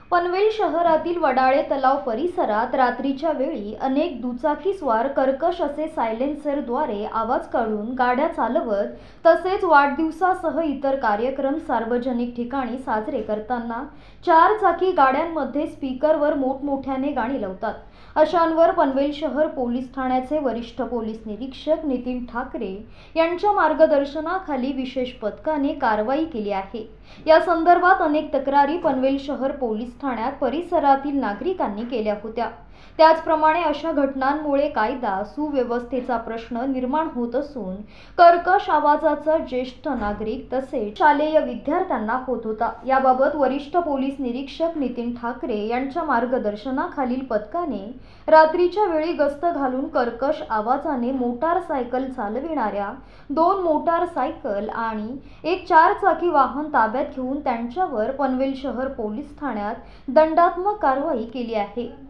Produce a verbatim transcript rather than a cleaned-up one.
पनवेल शहरातील वडाळे तलाव परिसरात रात्रीच्या वेळी अनेक दुचाकीस्वार कर्कश असे सायलेन्सरद्वारे आवाज काढून गाड्या चालवत तसेच वाढदिवसासह इतर कार्यक्रम सार्वजनिक ठिकाणी साजरे करताना चार चाकी गाड्यांमध्ये स्पीकरवर मोठमोठ्याने गाणी लावतात। अशांवर पनवेल शहर पोलीस ठाण्याचे वरिष्ठ पोलीस निरीक्षक नितीन ठाकरे यांच्या मार्गदर्शनाखाली विशेष पथकाने कारवाई केली आहे। या संदर्भात अनेक तक्रारी पनवेल शहर पोलीस ठाण्यात परिसरातील नागरिकांनी केल्या होत्या। त्याचप्रमाणे अशा घटनांमुळे कायदा सुव्यवस्थेचा प्रश्न निर्माण होत असून कर्कश आवाजाचा ज्येष्ठ नागरिक तसेच शालेय विद्यार्थ्यांना होत होता। याबाबत वरिष्ठ पोलीस निरीक्षक नितीन ठाकरे यांच्या मार्गदर्शनाखालील पथकाने रात्रीच्या वेळी गस्त घालून कर्कश आवाजाने मोटारसायकल चालविणाऱ्या दोन मोटारसायकल आणि एक चारचाकी वाहन ताब्यात घेऊन त्यांच्यावर पनवेल शहर पोलीस ठाण्यात दंडात्मक कारवाई केली आहे।